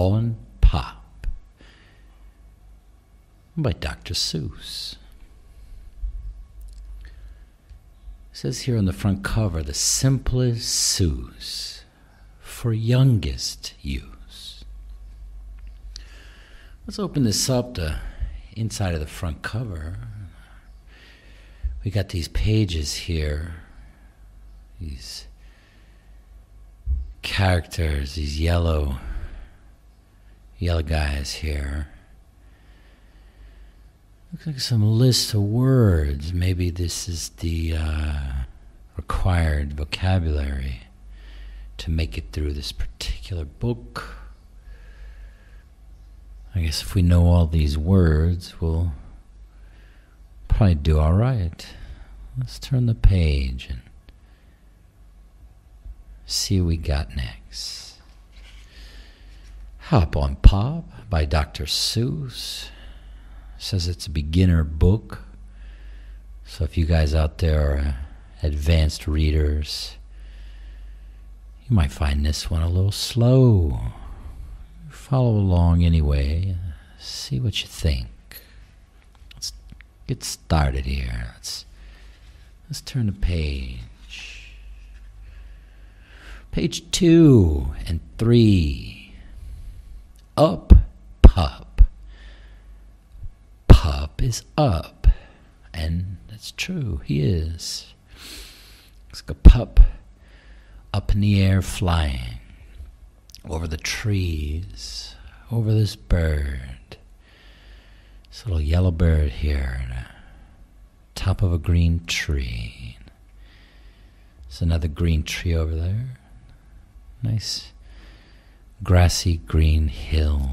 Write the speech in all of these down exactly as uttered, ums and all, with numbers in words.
on Pop by Doctor Seuss. It says here on the front cover, the simplest Seuss for youngest use. Let's open this up, the inside of the front cover. We got these pages here, these characters, these yellow, yellow guys here. Looks like some list of words. Maybe this is the uh, required vocabulary to make it through this particular book. I guess if we know all these words, we'll probably do all right. Let's turn the page and see what we got next. Hop on Pop by Doctor Seuss. Says it's a beginner book. So if you guys out there are advanced readers, you might find this one a little slow. Follow along anyway. See what you think. Let's get started here. Let's let's turn the page. Page two and three. Up, Pup. Pup is up. And that's true, he is. It's like a pup up in the air flying over the trees, over this bird. This little yellow bird here on the top of a green tree. There's another green tree over there. Nice grassy green hills.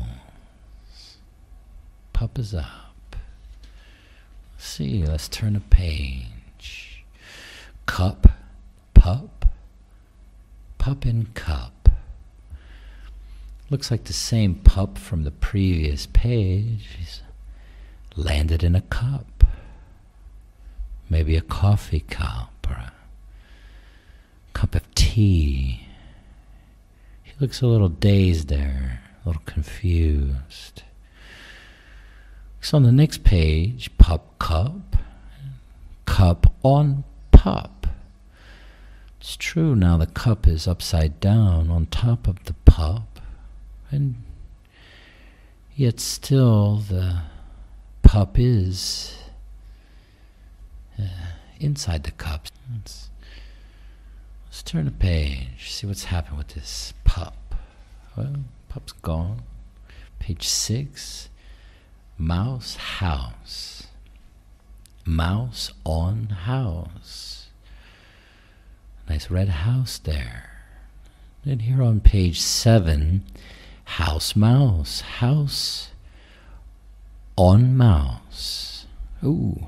Pup is up. Let's see, let's turn the page. Cup, pup, pup and cup. Looks like the same pup from the previous page. He's landed in a cup. Maybe a coffee cup or a cup of tea. He looks a little dazed there, a little confused. So on the next page, pup, cup, cup on pup. It's true now the cup is upside down on top of the pup. And yet still the pup is uh, inside the cup. Let's, let's turn the page, see what's happened with this pup. Well, pup's gone. Page six, mouse house. Mouse on house. Nice red house there. Then here on page seven, house mouse, house on mouse. Ooh.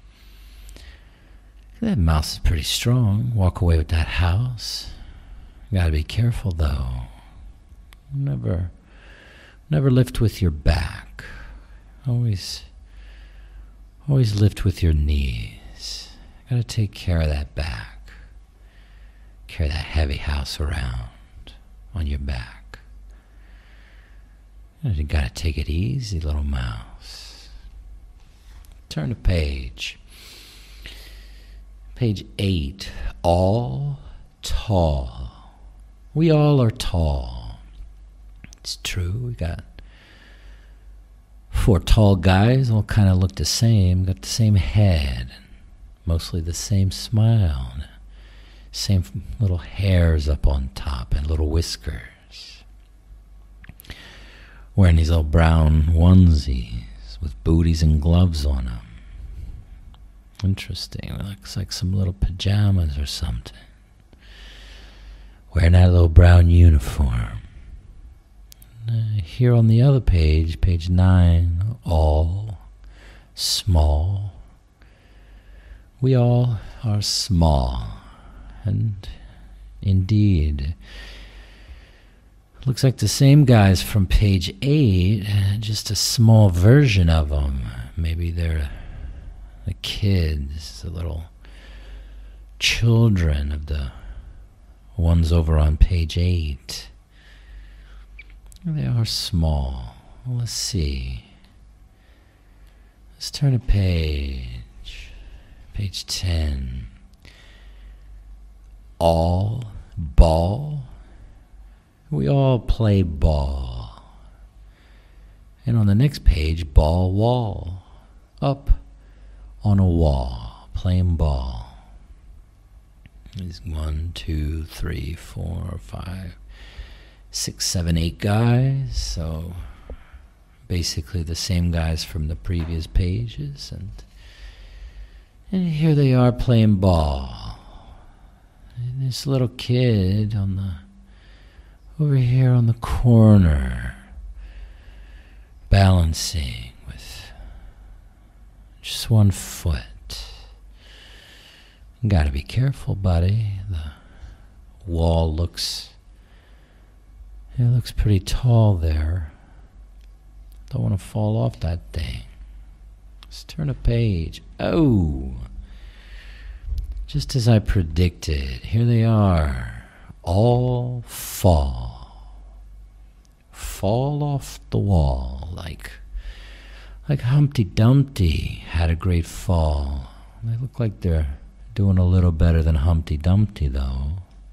That mouse is pretty strong. Walk away with that house. Gotta be careful though. Never, never lift with your back. Always, always lift with your knees. Gotta take care of that back. Carry that heavy house around on your back. You gotta take it easy, little mouse. Turn the page. Page eight. All tall. We all are tall. It's true. We got four tall guys, all kind of look the same. Got the same head. Mostly the same smile. Same little hairs up on top and little whiskers. Wearing these little brown onesies with booties and gloves on them. Interesting. It looks like some little pajamas or something. Wearing that little brown uniform. Uh, here on the other page, page nine, all small. We all are small. And indeed, looks like the same guys from page eight, just a small version of them. Maybe they're the kids, the little children of the ones over on page eight. They are small. Well, let's see. Let's turn a page. Page ten. All ball. We all play ball. And on the next page, ball wall. Up on a wall, playing ball. There's one, two, three, four, five, six, seven, eight guys. So basically the same guys from the previous pages. And, and here they are playing ball. And this little kid on the over here on the corner, balancing with just one foot. You gotta be careful, buddy. The wall looks, it looks pretty tall there. Don't want to fall off that thing. Let's turn a page. Oh! Just as I predicted, here they are. All fall. Fall off the wall like, like Humpty Dumpty had a great fall. They look like they're doing a little better than Humpty Dumpty, though.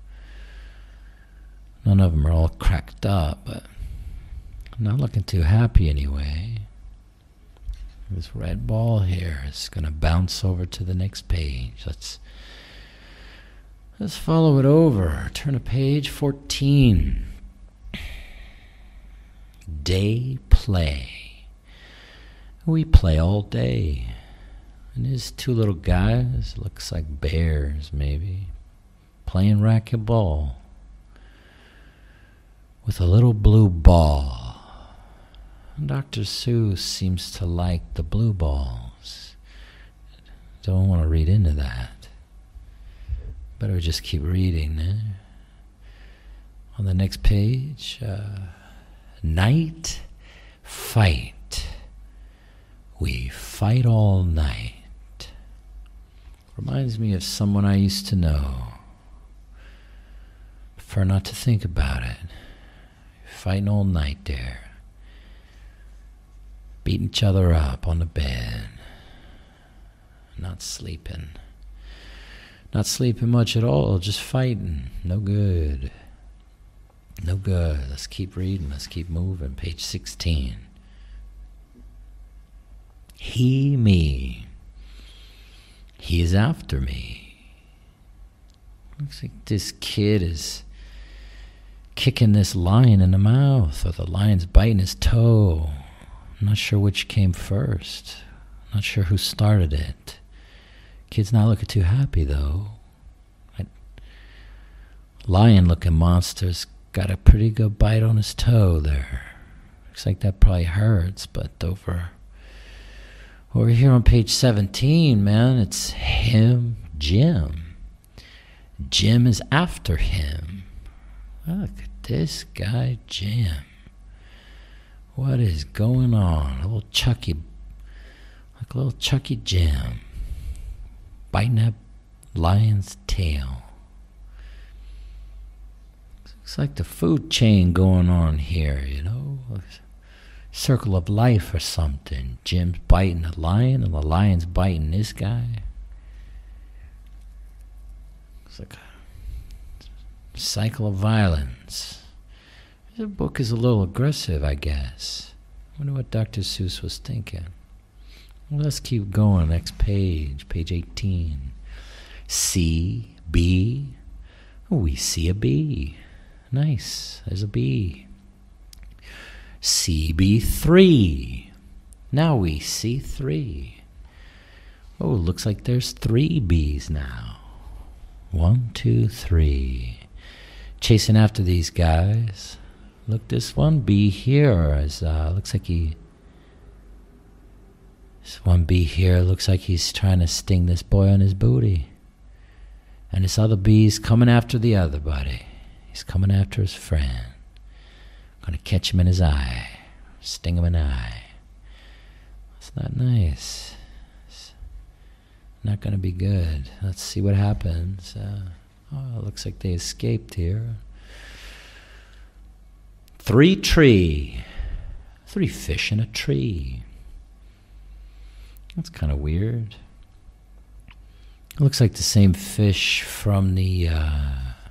None of them are all cracked up, but I'm not looking too happy anyway. This red ball here is going to bounce over to the next page. Let's let's follow it over. Turn to page fourteen. Day play. We play all day. And there's two little guys, looks like bears maybe, playing racquetball with a little blue ball. And Doctor Seuss seems to like the blue balls. Don't want to read into that. Better just keep reading. Eh? On the next page, uh, night fight. We fight all night. Reminds me of someone I used to know. Prefer not to think about it. Fighting all night there. Beating each other up on the bed. Not sleeping. Not sleeping much at all, just fighting. No good. No good. Let's keep reading. Let's keep moving. Page sixteen. He, me. He is after me. Looks like this kid is kicking this lion in the mouth, or the lion's biting his toe. I'm not sure which came first. Not sure who started it. Kid's not looking too happy, though. That lion-looking monster's got a pretty good bite on his toe there. Looks like that probably hurts, but over... Over here on page seventeen, man, it's him, Jim. Jim is after him. Look at this guy, Jim. What is going on? A little Chucky, like a little Chucky Jim, biting that lion's tail. Looks like the food chain going on here, you know? Circle of life or something. Jim's biting the lion and the lion's biting this guy. It's like a cycle of violence. The book is a little aggressive, I guess. I wonder what Doctor Seuss was thinking. Well, let's keep going. Next page, page eighteen. C, B. Oh, we see a bee. Nice, there's a bee. C B three. Now we see three. Oh, looks like there's three bees now. One, two, three. Chasing after these guys. Look, this one bee here is, uh, looks like he... This one bee here looks like he's trying to sting this boy on his booty. And this other bee's coming after the other buddy. He's coming after his friend. Gonna catch him in his eye. Sting him in the eye. That's not nice. It's not gonna be good. Let's see what happens. Uh, oh, it looks like they escaped here. Three tree. Three fish in a tree. That's kind of weird. It looks like the same fish from the uh,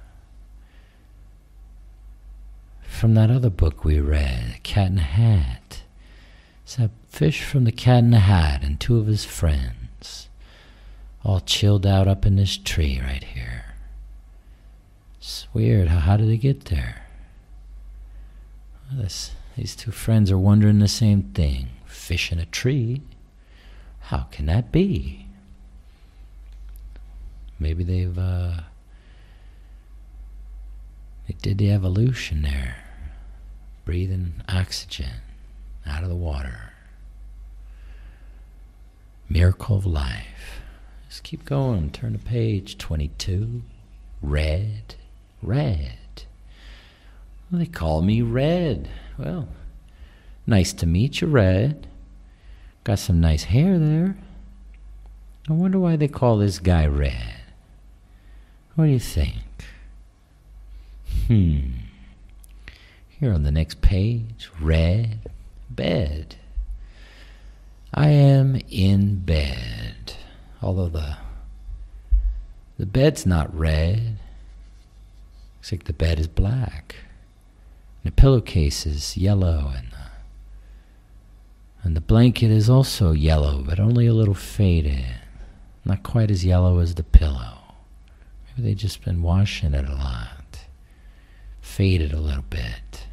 from that other book we read, Cat in the Hat. It's that fish from the Cat in the Hat and two of his friends, all chilled out up in this tree right here. It's weird. How how did they get there? Well, this, these two friends are wondering the same thing. Fish in a tree. How can that be? Maybe they've, uh, they did the evolution there. Breathing oxygen out of the water. Miracle of life. Let's keep going. Turn to page twenty-two. Red. Red. Well, they call me Red. Well, nice to meet you, Red. Got some nice hair there. I wonder why they call this guy Red. What do you think? Hmm. Here on the next page, red, bed. I am in bed. Although the the bed's not red. Looks like the bed is black. And the pillowcase is yellow, and the, and the blanket is also yellow, but only a little faded. Not quite as yellow as the pillow. Maybe they've just been washing it a lot. Faded a little bit.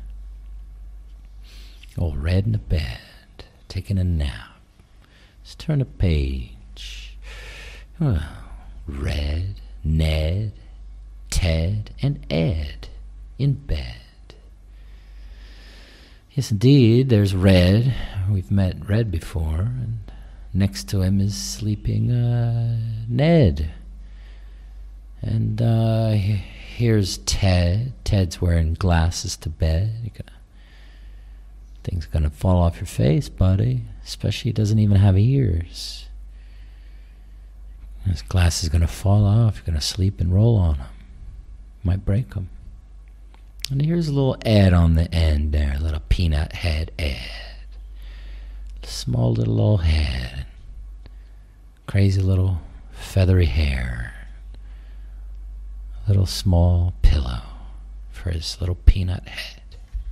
Oh, Red in the bed, taking a nap. Let's turn a page. Well, Red, Ned, Ted, and Ed in bed. Yes, indeed, there's Red. We've met Red before, and next to him is sleeping uh, Ned. And uh, here's Ted. Ted's wearing glasses to bed. You gotta, things are going to fall off your face, buddy. Especially he doesn't even have ears. His glasses are going to fall off. You're going to sleep and roll on them. Might break them. And here's a little Ed on the end there. A little peanut head Ed. Small little old head. Crazy little feathery hair. A little small pillow for his little peanut head.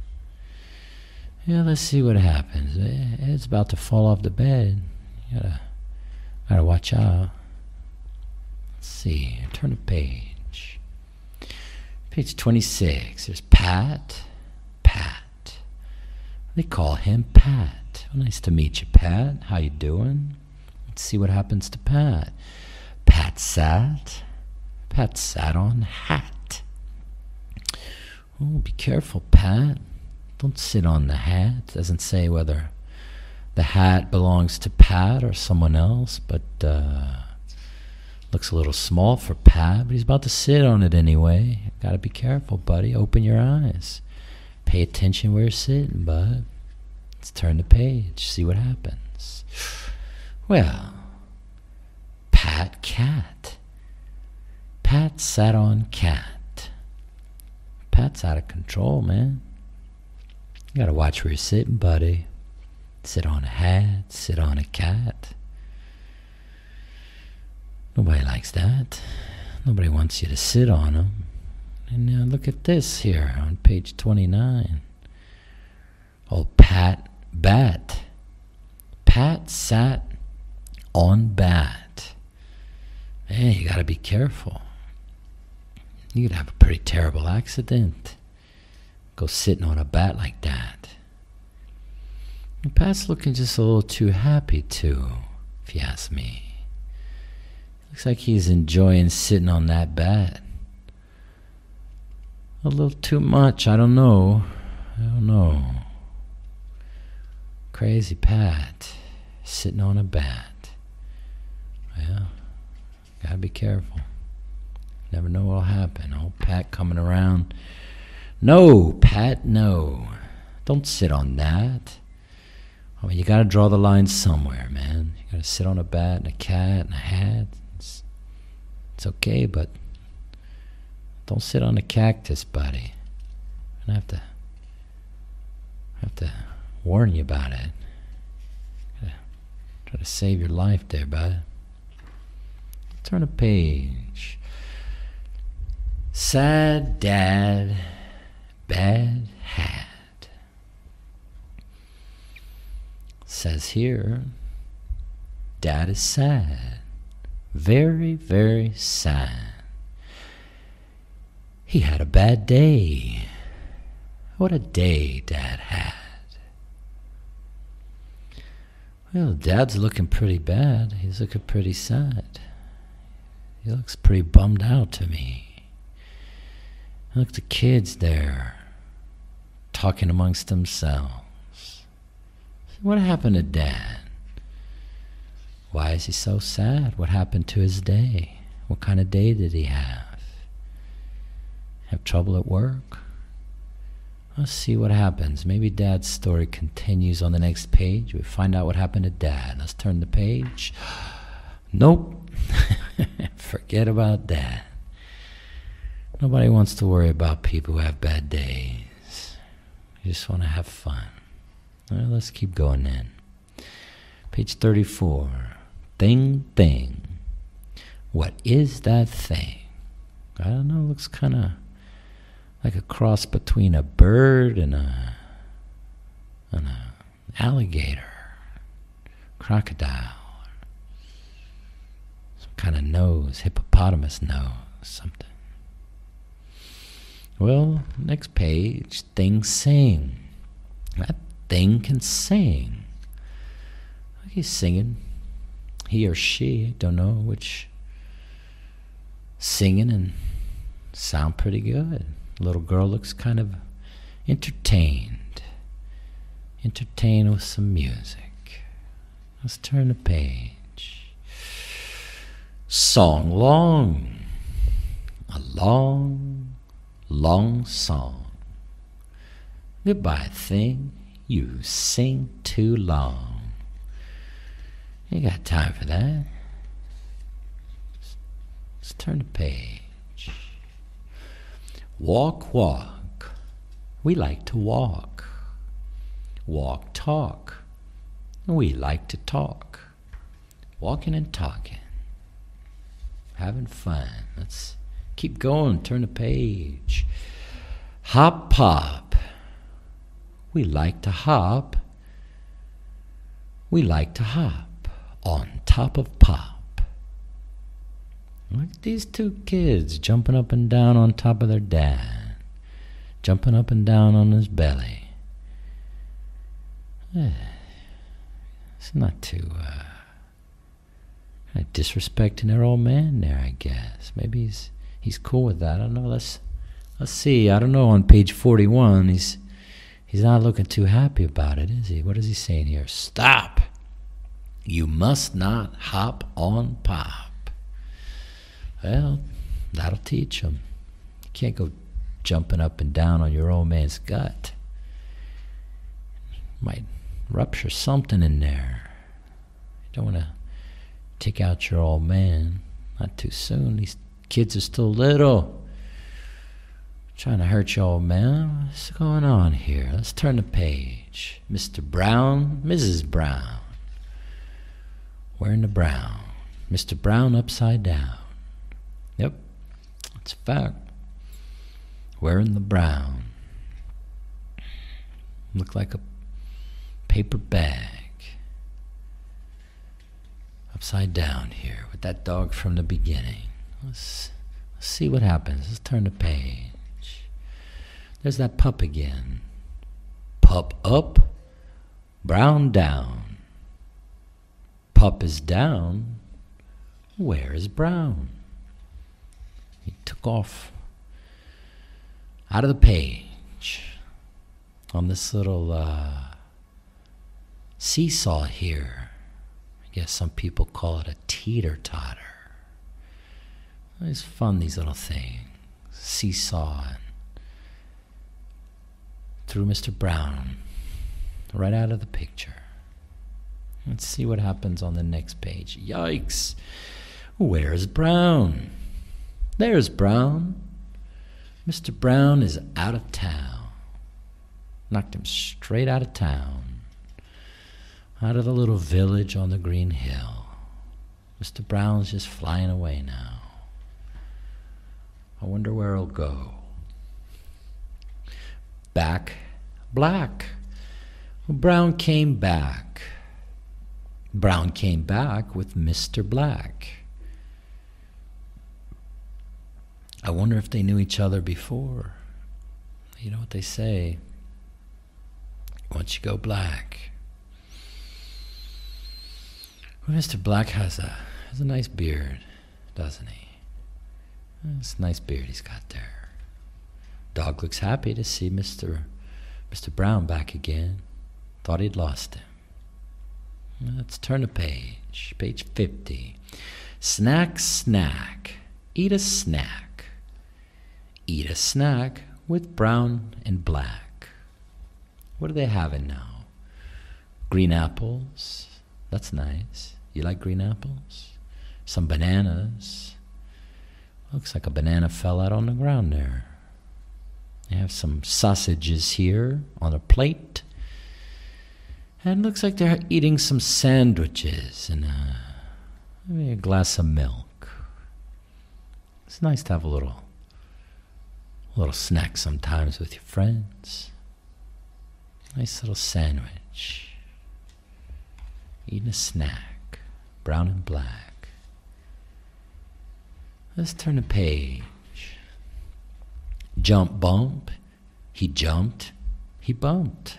Yeah, let's see what happens. Ed's about to fall off the bed. You gotta, gotta watch out. Let's see. Turn the page. Page twenty-six. There's Pat. Pat. They call him Pat. Well, nice to meet you, Pat. How you doing? Let's see what happens to Pat. Pat sat. Pat sat on hat. Oh, be careful, Pat. Don't sit on the hat. It doesn't say whether the hat belongs to Pat or someone else, but uh, looks a little small for Pat, but he's about to sit on it anyway. Gotta be careful, buddy. Open your eyes. Pay attention where you're sitting, bud. Let's turn the page, see what happens. Well, Pat cat. Pat sat on cat. Pat's out of control, man. You gotta watch where you're sitting, buddy. Sit on a hat, sit on a cat. Nobody likes that. Nobody wants you to sit on them. And now look at this here on page twenty-nine. Old Pat Bat. Pat sat on bat. Man, you gotta be careful. You could have a pretty terrible accident. Go sitting on a bat like that. And Pat's looking just a little too happy too, if you ask me. Looks like he's enjoying sitting on that bat. A little too much, I don't know. I don't know. Crazy Pat, sitting on a bat. Well, gotta be careful. Never know what'll happen. Old Pat coming around. No, Pat, no. Don't sit on that. I mean, you gotta draw the line somewhere, man. You gotta sit on a bat and a cat and a hat. It's, it's okay, but don't sit on a cactus, buddy. You're gonna have to have to warn you about it. Gotta try to save your life there, bud. Turn a page. Sad dad, bad hat. Says here, Dad is sad. Very, very sad. He had a bad day. What a day Dad had. Well, Dad's looking pretty bad. He's looking pretty sad. He looks pretty bummed out to me. Look, the kids there, talking amongst themselves. What happened to Dad? Why is he so sad? What happened to his day? What kind of day did he have? Have trouble at work? Let's see what happens. Maybe Dad's story continues on the next page. We find out what happened to Dad. Let's turn the page. Nope. Forget about Dad. Nobody wants to worry about people who have bad days. You just want to have fun. Well, let's keep going then. Page thirty-four. Thing, thing. What is that thing? I don't know. Looks kind of like a cross between a bird and a and a alligator, crocodile, some kind of nose, hippopotamus nose, something. Well, next page, thing sing. That thing can sing. He's singing. He or she, don't know which. Singing and sound pretty good. Little girl looks kind of entertained. Entertained with some music. Let's turn the page. Song long. A long, long song. Goodbye, thing. You sing too long. You got time for that. Let's, let's turn the page. Walk, walk. We like to walk. Walk, talk. We like to talk. Walking and talking. Having fun. Let's keep going. Turn the page. Hop, hop. We like to hop. We like to hop on top of Pop. Look at these two kids jumping up and down on top of their dad. Jumping up and down on his belly. Eh, it's not too, uh, kind of disrespecting their old man there, I guess. Maybe he's he's cool with that. I don't know. Let's let's see. I don't know. On page forty-one, he's he's not looking too happy about it, is he? What is he saying here? Stop. You must not hop on Pop. Well, that'll teach him. You can't go jumping up and down on your old man's gut. Might rupture something in there. You don't want to take out your old man. Not too soon. These kids are still little. Trying to hurt your old man. What's going on here? Let's turn the page. Mister Brown, Missus Brown. Wearing the brown. Mister Brown upside down. Yep, that's a fact. Wearing the brown. Look like a paper bag. Upside down here with that dog from the beginning. Let's, let's see what happens. Let's turn the page. There's that pup again. Pup up, brown down. Pup is down. Where is Brown? He took off out of the page on this little uh, seesaw here. I guess some people call it a teeter-totter. It's fun, these little things. Seesaw. Threw Mister Brown right out of the picture. Let's see what happens on the next page. Yikes! Where's Brown? There's Brown. Mister Brown is out of town. Knocked him straight out of town, out of the little village on the green hill. Mister Brown's just flying away now. I wonder where he'll go. Back black. Well, Brown came back. Brown came back with Mister Black. I wonder if they knew each other before. You know what they say? Once you go black. Well, Mister Black has a has a nice beard, doesn't he? It's a nice beard he's got there. Dog looks happy to see Mister Mister Brown back again. Thought he'd lost him. Let's turn a page. Page fifty. Snack, snack. Eat a snack. Eat a snack with Brown and Black. What are they having now? Green apples. That's nice. You like green apples? Some bananas. Looks like a banana fell out on the ground there. They have some sausages here on a plate. And it looks like they're eating some sandwiches and a, maybe a glass of milk. It's nice to have a little, a little snack sometimes with your friends. Nice little sandwich. Eating a snack. Brown and Black. Let's turn the page. Jump, bump. He jumped. He bumped.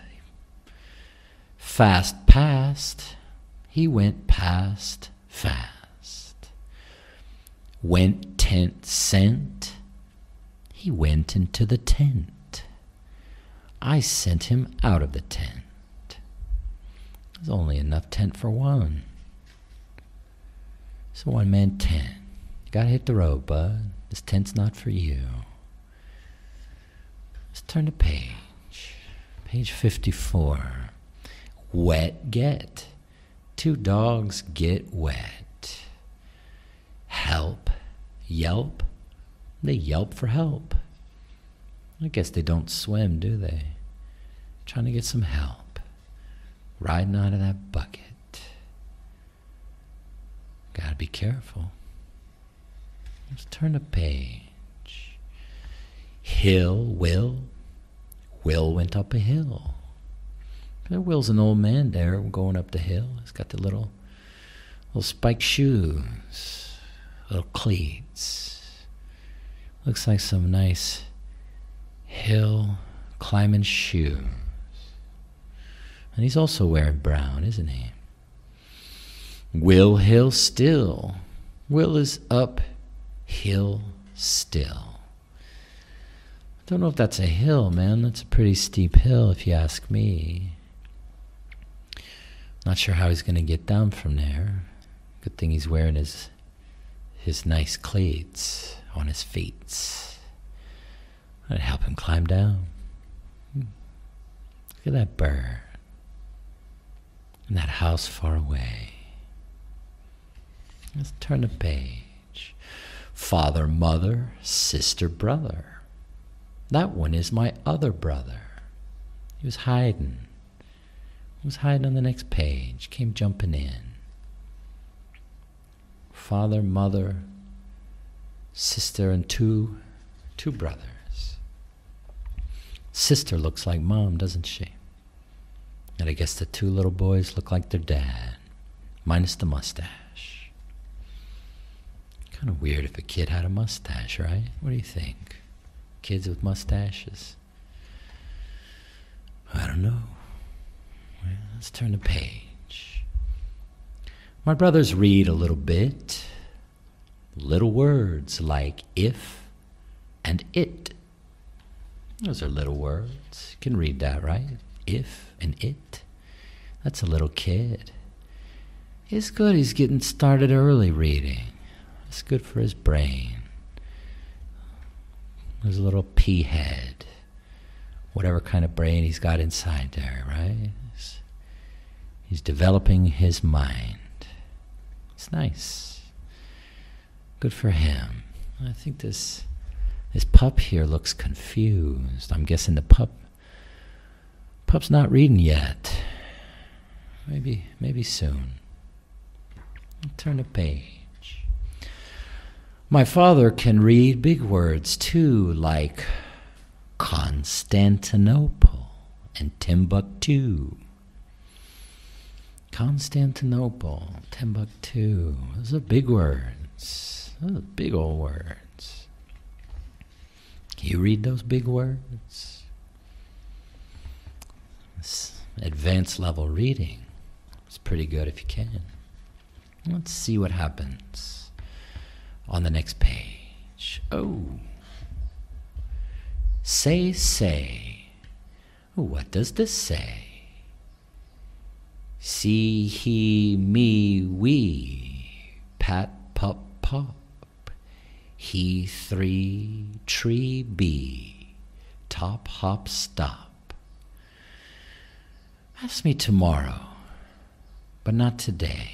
Fast past. He went past fast. Went tent sent. He went into the tent. I sent him out of the tent. There's only enough tent for one. It's a one-man tent. You gotta hit the road, bud. This tent's not for you. Let's turn the page. Page fifty-four. Wet get. Two dogs get wet. Help. Yelp. They yelp for help. I guess they don't swim, do they? Trying to get some help. Riding out of that bucket. Gotta be careful. Let's turn the page. Hill, Will. Will went up a hill. Will's an old man there going up the hill. He's got the little, little spiked shoes, little cleats. Looks like some nice hill climbing shoes. And he's also wearing brown, isn't he? Will Hill still. Will is up hill still. I don't know if that's a hill, man. That's a pretty steep hill if you ask me. Not sure how he's going to get down from there. Good thing he's wearing his his nice cleats on his feet. I'd help him climb down. Look at that bird. And that house far away. Let's turn the page. Father, mother, sister, brother. That one is my other brother. He was hiding. He was hiding on the next page. Came jumping in. Father, mother, sister, and two, two brothers. Sister looks like mom, doesn't she? And I guess the two little boys look like their dad, minus the mustache. Kind of weird if a kid had a mustache, right? What do you think? Kids with mustaches? I don't know. Well, let's turn the page. My brothers read a little bit. Little words like if and it. Those are little words. You can read that, right? If and it. That's a little kid. It's good he's getting started early reading. It's good for his brain. There's a little pea head. Whatever kind of brain he's got inside there, right? He's, he's developing his mind. It's nice. Good for him. I think this this pup here looks confused. I'm guessing the pup Pup's not reading yet. Maybe, maybe soon. Turn the page. My father can read big words too, like Constantinople and Timbuktu. Constantinople, Timbuktu. Those are big words. Those are big old words. Can you read those big words? It's advanced level reading. It's pretty good if you can. Let's see what happens on the next page. Oh. Say, say. What does this say? See, he, me, we. Pat, pup, pop. He, three, tree, bee. Top, hop, stop. Ask me tomorrow, but not today.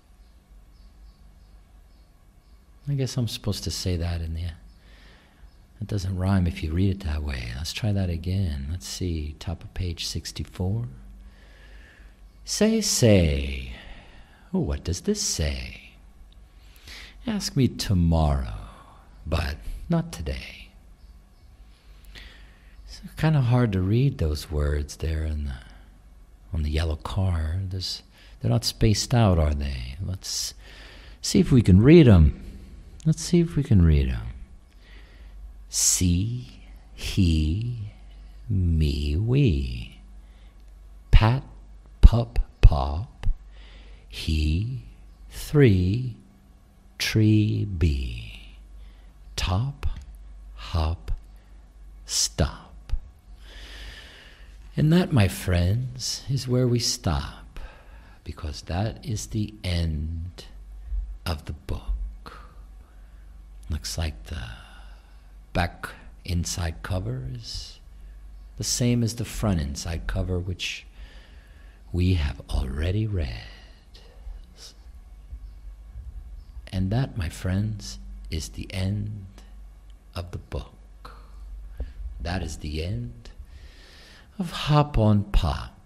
I guess I'm supposed to say that in there. It doesn't rhyme if you read it that way. Let's try that again. Let's see, top of page sixty-four. Say, say. Oh, what does this say? Ask me tomorrow, but not today. It's kind of hard to read those words there in the, on the yellow card. There's, they're not spaced out, are they? Let's see if we can read them. Let's see if we can read them. See, he, me, we. Pat, pup, pop. He, three, tree, bee. Top, hop, stop. And that, my friends, is where we stop, because that is the end of the book. Looks like the back inside cover is the same as the front inside cover, which we have already read. And that, my friends, is the end of the book. That is the end of Hop on Pop.